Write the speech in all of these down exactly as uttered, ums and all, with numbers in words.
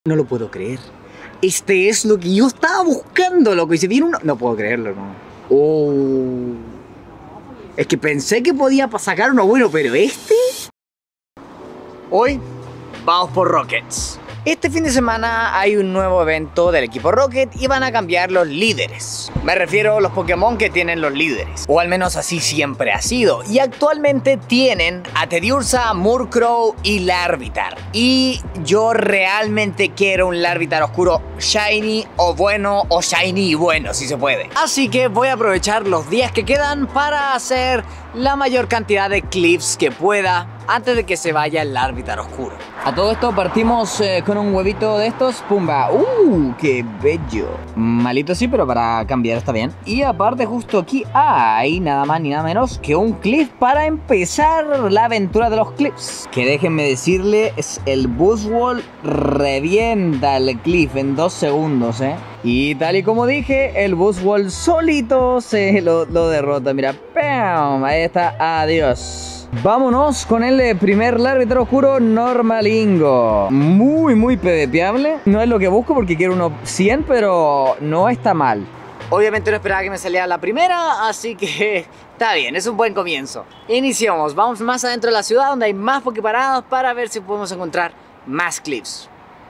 No lo puedo creer. Este es lo que yo estaba buscando, loco. Y se viene uno... No puedo creerlo, no. Oh. Es que pensé que podía sacar uno bueno, pero este... Hoy vamos por Rockets. Este fin de semana hay un nuevo evento del equipo Rocket y van a cambiar los líderes. Me refiero a los Pokémon que tienen los líderes. O al menos así siempre ha sido. Y actualmente tienen a Teddiursa, Murkrow y Larvitar. Y yo realmente quiero un Larvitar oscuro shiny o bueno o shiny y bueno si se puede. Así que voy a aprovechar los días que quedan para hacer la mayor cantidad de clips que pueda antes de que se vaya el Larvitar oscuro. A todo esto partimos eh, con un huevito de estos, pumba. ¡Uh! ¡Qué bello! Malito sí, pero para cambiar está bien. Y aparte justo aquí hay nada más ni nada menos que un clip para empezar la aventura de los clips. Que déjenme decirle, es el Buzzwole revienta el clip en dos segundos, ¿eh? Y tal y como dije, el Buzzwole solito se lo, lo derrota. Mira, ¡pam! Ahí está, adiós. Vámonos con el primer Larvitar oscuro normalingo. Muy, muy PvPable. No es lo que busco porque quiero uno cien, pero no está mal. Obviamente no esperaba que me saliera la primera, así que está bien, es un buen comienzo. Iniciamos, vamos más adentro de la ciudad donde hay más Poképaradas para ver si podemos encontrar más clips.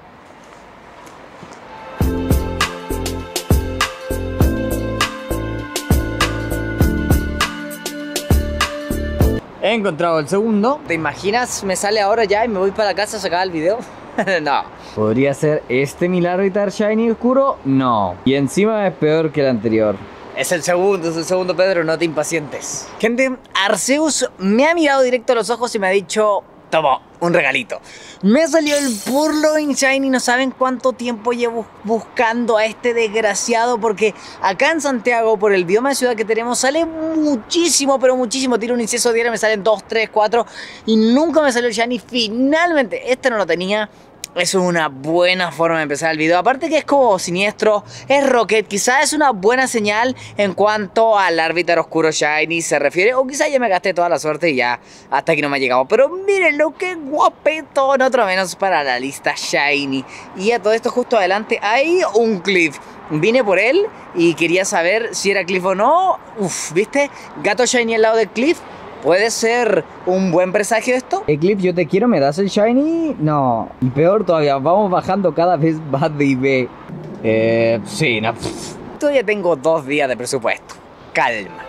He encontrado el segundo. ¿Te imaginas? Me sale ahora ya y me voy para la casa a sacar el video. No. ¿Podría ser este mi Larvitar shiny oscuro? No. Y encima es peor que el anterior. Es el segundo, es el segundo, Pedro, no te impacientes. Gente, Arceus me ha mirado directo a los ojos y me ha dicho... Toma, un regalito. Me salió el Purloin Shiny. No saben cuánto tiempo llevo buscando a este desgraciado, porque acá en Santiago, por el bioma de ciudad que tenemos, sale muchísimo, pero muchísimo. Tiro un incienso diario, me salen dos, tres, cuatro y nunca me salió el Shiny. Finalmente, este no lo tenía. Es una buena forma de empezar el video. Aparte que es como siniestro, es Rocket. Quizás es una buena señal en cuanto al Larvitar oscuro shiny se refiere. O quizás ya me gasté toda la suerte y ya hasta aquí no me ha llegado. Pero mírenlo, qué guapetón. Otro menos para la lista shiny. Y a todo esto justo adelante hay un Cliff. Vine por él y quería saber si era Cliff o no. Uf, ¿viste? Gato shiny al lado del Cliff. ¿Puede ser un buen presagio esto? Eclipse, yo te quiero, ¿me das el shiny? No. Y peor todavía, vamos bajando cada vez más de I B. Eh, sí, no. Todavía tengo dos días de presupuesto. Calma.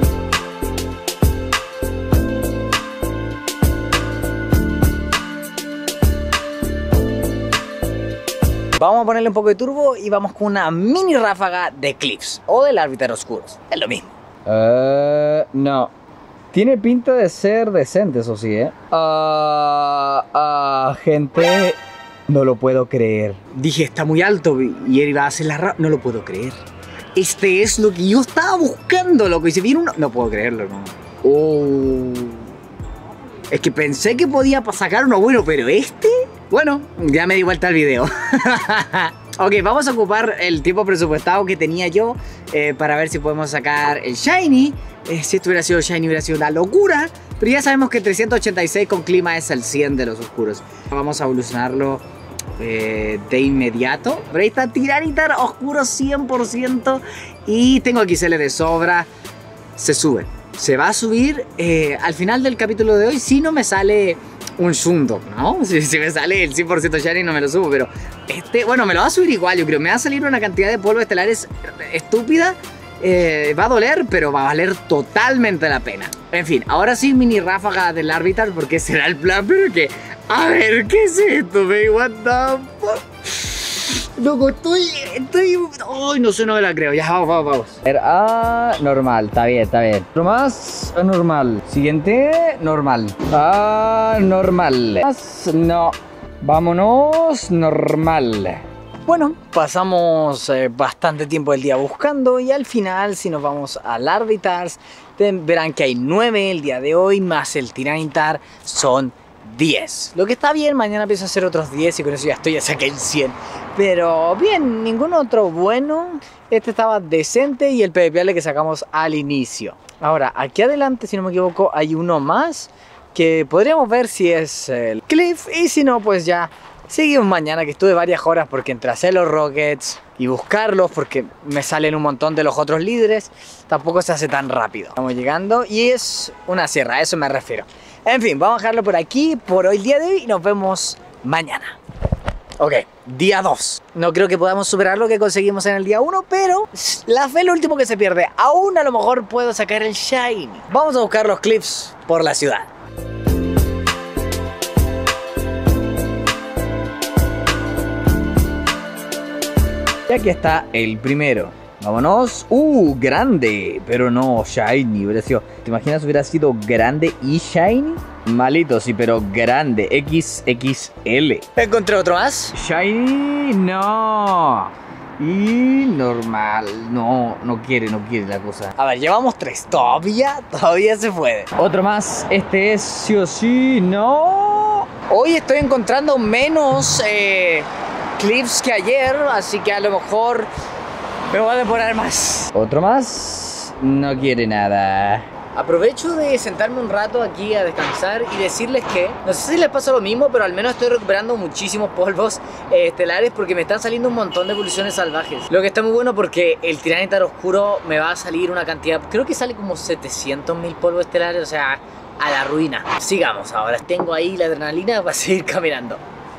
Vamos a ponerle un poco de turbo y vamos con una mini ráfaga de Eclipse o de Larvitar oscuros. Es lo mismo. Eh, uh, no. Tiene pinta de ser decente, eso sí, ¿eh? Ah, uh, ah, uh, gente, no lo puedo creer. Dije, está muy alto y él iba a hacer la rap. No lo puedo creer. Este es lo que yo estaba buscando, loco. Y se viene uno... No puedo creerlo, no. Oh. Es que pensé que podía sacar uno bueno, pero este... Bueno, ya me di vuelta al video. Ok, vamos a ocupar el tiempo presupuestado que tenía yo eh, para ver si podemos sacar el shiny. Eh, si esto hubiera sido shiny hubiera sido una locura. Pero ya sabemos que trescientos ochenta y seis con clima es el cien de los oscuros. Vamos a evolucionarlo eh, de inmediato. Pero ahí está Tiranitar oscuro cien por ciento. Y tengo X L de sobra. Se sube. Se va a subir eh, al final del capítulo de hoy. Si no me sale... un Shundok, ¿no? Si, si me sale el cien por ciento shiny no me lo subo, pero este, bueno, me lo va a subir igual, yo creo. Me va a salir una cantidad de polvo estelares estúpida. Eh, va a doler, pero va a valer totalmente la pena. En fin, ahora sí, mini ráfaga del Larvitar, porque será el plan, pero que... A ver, ¿qué es esto, baby? What the fuck? Loco, estoy... Estoy... Ay, no sé, no me la creo. Ya, vamos, vamos, vamos. Ah, normal, está bien, está bien. Otro más, normal. Siguiente, normal. Ah, normal. Más, no. Vámonos, normal. Bueno, pasamos eh, bastante tiempo del día buscando y al final, si nos vamos a Larvitars, verán que hay nueve el día de hoy, más el Tiranitar, son diez. Lo que está bien, mañana empiezo a hacer otros diez y con eso ya estoy, ya saqué el cien. Pero bien, ningún otro bueno. Este estaba decente y el PvPable que sacamos al inicio. Ahora, aquí adelante, si no me equivoco, hay uno más que podríamos ver si es el Cliff y si no, pues ya Seguimos mañana, que estuve varias horas porque entre hacer los rockets y buscarlos, porque me salen un montón de los otros líderes, tampoco se hace tan rápido. Estamos llegando y es una sierra, a eso me refiero. En fin, vamos a dejarlo por aquí por hoy, el día de hoy, y nos vemos mañana. Ok, día dos. No creo que podamos superar lo que conseguimos en el día uno, pero la fe es lo último que se pierde. Aún a lo mejor puedo sacar el shiny. Vamos a buscar los cliffs por la ciudad. Y aquí está el primero. Vámonos. Uh, grande, pero no shiny. Hubiera sido, ¿te imaginas hubiera sido grande y shiny? Malito, sí, pero grande. equis equis ele. Encontré otro más. Shiny, no. Y normal. No, no quiere, no quiere la cosa. A ver, llevamos tres. Todavía, todavía se puede. Otro más. Este es sí o sí. No. Hoy estoy encontrando menos eh, clips que ayer, así que a lo mejor me voy a demorar más. Otro más. No quiere nada. Aprovecho de sentarme un rato aquí a descansar y decirles que no sé si les pasa lo mismo, pero al menos estoy recuperando muchísimos polvos eh, estelares porque me están saliendo un montón de evoluciones salvajes. Lo que está muy bueno porque el Tiranitar oscuro me va a salir una cantidad, creo que sale como setecientos mil polvos estelares, o sea, a la ruina. Sigamos ahora, tengo ahí la adrenalina para seguir caminando.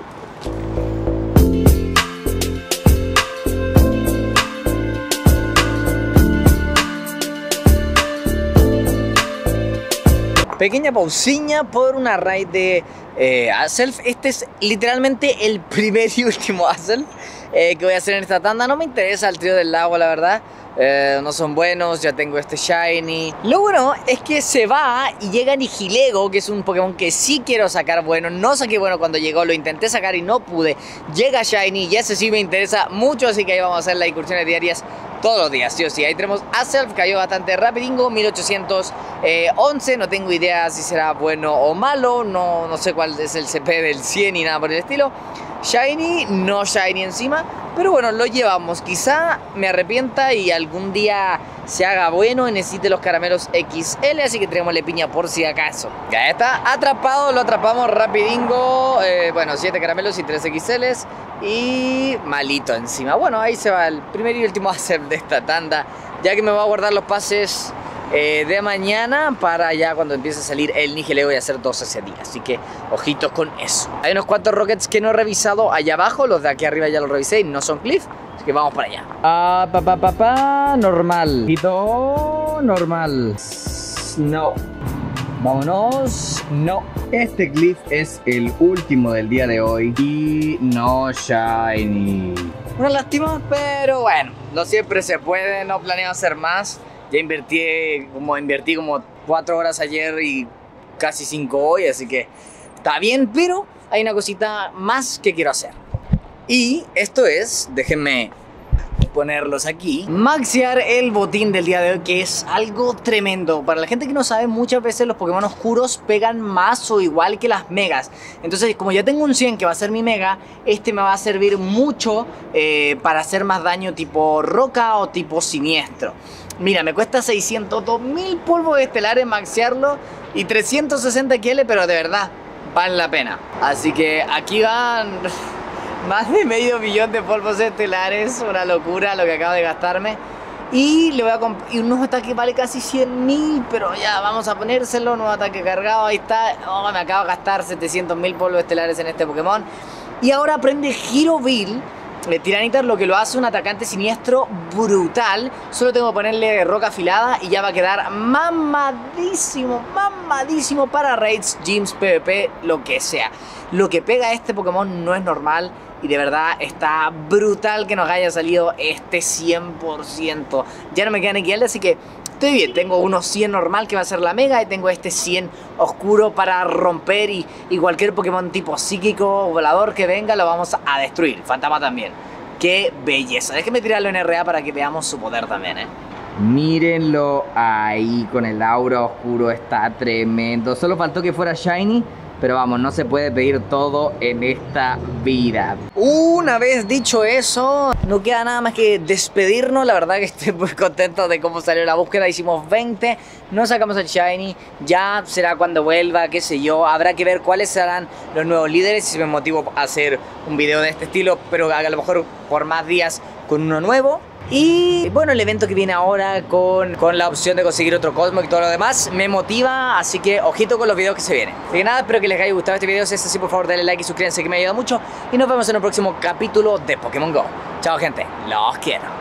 Pequeña pausiña por una raid de eh, Azelf. Este es literalmente el primer y último Azelf eh, que voy a hacer en esta tanda. No me interesa el trío del lago, la verdad. Eh, no son buenos, ya tengo este shiny. Lo bueno es que se va y llega Nihilego, que es un Pokémon que sí quiero sacar bueno. No saqué bueno cuando llegó, lo intenté sacar y no pude. Llega shiny y ese sí me interesa mucho, así que ahí vamos a hacer las incursiones diarias todos los días, sí o sí. Ahí tenemos Azelf, cayó bastante rapidingo, mil ochocientos once. No tengo idea si será bueno o malo, no, no sé cuál es el C P del cien ni nada por el estilo. Shiny, no shiny encima, pero bueno, lo llevamos. Quizá me arrepienta y algún día se haga bueno y necesite los caramelos equis ele, así que traemos la piña por si acaso. Ya está atrapado, lo atrapamos rapidingo. Eh, bueno, siete caramelos y tres equis eles y malito encima. Bueno, ahí se va el primer y último hacer de esta tanda, ya que me voy a guardar los pases Eh, de mañana para ya cuando empiece a salir el Nihilego y hacer dos ese día, así que ojitos con eso. Hay unos cuantos rockets que no he revisado allá abajo, los de aquí arriba ya los revisé y no son cliff, así que vamos para allá. Ah, pa, pa, pa, pa, normal. Quito, normal. No. Vámonos. No. Este cliff es el último del día de hoy y no shiny. Una lástima, pero bueno, no siempre se puede, no planeo hacer más. Ya invertí como, invertí como cuatro horas ayer y casi cinco hoy, así que está bien, pero hay una cosita más que quiero hacer. Y esto es, déjenme ponerlos aquí, maxear el botín del día de hoy, que es algo tremendo. Para la gente que no sabe, muchas veces los Pokémon oscuros pegan más o igual que las megas. Entonces, como ya tengo un cien que va a ser mi mega, este me va a servir mucho eh, para hacer más daño tipo roca o tipo siniestro. Mira, me cuesta seiscientos dos mil polvos estelares maxearlo y trescientos sesenta Q L, pero de verdad vale la pena. Así que aquí van más de medio millón de polvos estelares, una locura lo que acabo de gastarme. Y le voy a comprar, y un nuevo ataque vale casi cien mil, pero ya vamos a ponérselo, nuevo ataque cargado, ahí está. Oh, me acabo de gastar setecientos mil polvos estelares en este Pokémon. Y ahora aprende Giroville. El Tiranitar, lo que lo hace un atacante siniestro brutal. Solo tengo que ponerle roca afilada y ya va a quedar mamadísimo, mamadísimo para raids, gyms, PvP, lo que sea. Lo que pega a este Pokémon no es normal y de verdad está brutal que nos haya salido este cien por ciento. Ya no me quedan X L, así que estoy bien. Tengo uno cien normal que va a ser la mega y tengo este cien oscuro para romper y, y cualquier Pokémon tipo psíquico o volador que venga lo vamos a destruir. Fantasma también. ¡Qué belleza! Déjenme tirarlo en R A para que veamos su poder también, ¿eh? Mírenlo ahí con el aura oscuro, está tremendo. Solo faltó que fuera shiny Pero vamos, no se puede pedir todo en esta vida. Una vez dicho eso, no queda nada más que despedirnos. La verdad que estoy muy contento de cómo salió la búsqueda. Hicimos veinte, no sacamos el Shiny. Ya será cuando vuelva, qué sé yo. Habrá que ver cuáles serán los nuevos líderes. Si me motivo a hacer un video de este estilo, pero a lo mejor por más días con uno nuevo. Y bueno, el evento que viene ahora con, con la opción de conseguir otro Cosmo y todo lo demás me motiva, así que ojito con los videos que se vienen. Así que nada, espero que les haya gustado este video. Si es así, por favor, denle like y suscríbanse, que me ayuda mucho. Y nos vemos en el próximo capítulo de Pokémon Go. Chao, gente, los quiero.